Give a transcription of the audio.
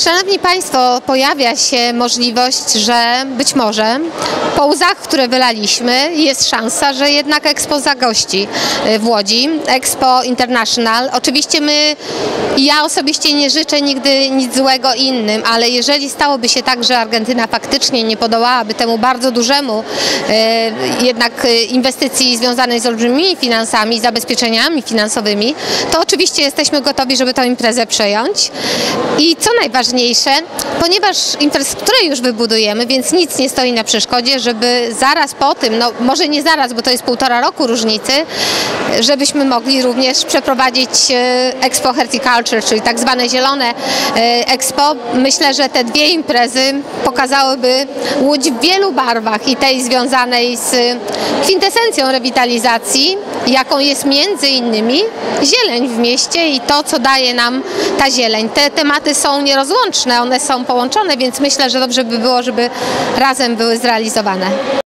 Szanowni Państwo, pojawia się możliwość, że być może po łzach, które wylaliśmy, jest szansa, że jednak Expo zagości w Łodzi, Expo International. Oczywiście ja osobiście nie życzę nigdy nic złego innym, ale jeżeli stałoby się tak, że Argentyna faktycznie nie podołałaby temu bardzo dużemu jednak inwestycji związanej z olbrzymimi finansami, zabezpieczeniami finansowymi, to oczywiście jesteśmy gotowi, żeby tę imprezę przejąć. I co najważniejsze, ponieważ infrastrukturę już wybudujemy, więc nic nie stoi na przeszkodzie, żeby zaraz po tym, no może nie zaraz, bo to jest 1,5 roku różnicy, żebyśmy mogli również przeprowadzić Expo Horticulture, czyli tak zwane zielone Expo. Myślę, że te dwie imprezy pokazałyby Łódź w wielu barwach i tej związanej z kwintesencją rewitalizacji, jaką jest między innymi zieleń w mieście i to, co daje nam ta zieleń. Te tematy są nierozłączne, one są połączone, więc myślę, że dobrze by było, żeby razem były zrealizowane.